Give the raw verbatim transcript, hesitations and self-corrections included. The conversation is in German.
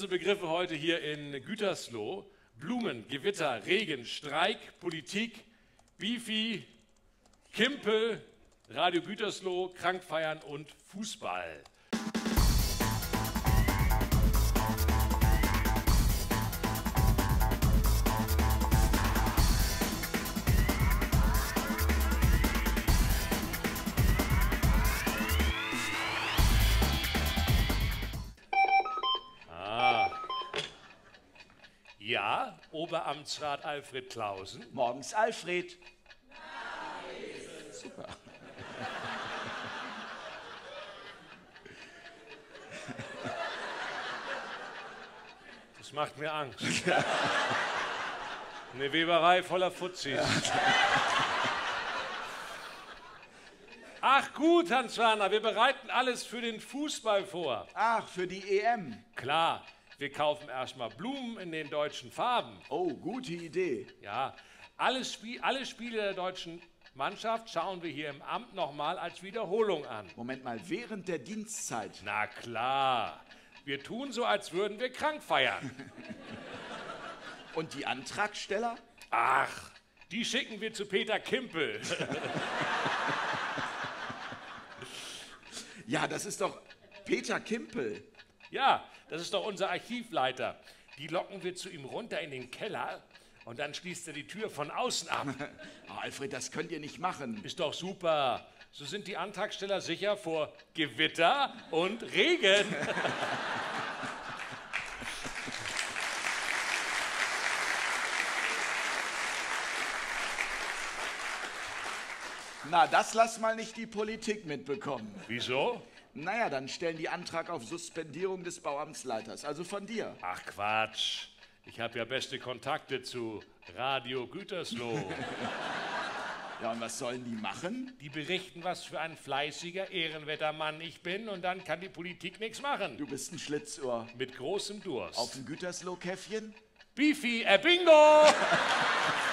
unsere Begriffe heute hier in Gütersloh. Blumen, Gewitter, Regen, Streik, Politik, Bifi, Kimpel, Radio Gütersloh, Krankfeiern und Fußball. Ja, Oberamtsrat Alfred Clausen. Morgens, Alfred. Super. Das macht mir Angst. Eine Weberei voller Fuzis. Ach gut, Hans-Werner, wir bereiten alles für den Fußball vor. Ach, für die E M. Klar. Wir kaufen erstmal Blumen in den deutschen Farben. Oh, gute Idee. Ja, alle, Spie alle Spiele der deutschen Mannschaft schauen wir hier im Amt nochmal als Wiederholung an. Moment mal, während der Dienstzeit? Na klar, wir tun so, als würden wir krank feiern. Und die Antragsteller? Ach, die schicken wir zu Peter Kimpel. Ja, das ist doch Peter Kimpel. Ja, das ist doch unser Archivleiter. Die locken wir zu ihm runter in den Keller und dann schließt er die Tür von außen ab. Oh, Alfred, das könnt ihr nicht machen. Ist doch super. So sind die Antragsteller sicher vor Gewitter und Regen. Na, das lass mal nicht die Politik mitbekommen. Wieso? Naja, dann stellen die Antrag auf Suspendierung des Bauamtsleiters, also von dir. Ach Quatsch, ich habe ja beste Kontakte zu Radio Gütersloh. Ja, und was sollen die machen? Die berichten, was für ein fleißiger, ehrenwerter Mann ich bin und dann kann die Politik nichts machen. Du bist ein Schlitzohr. Mit großem Durst. Auf dem Gütersloh-Käffchen? Bifi, äh, Bingo!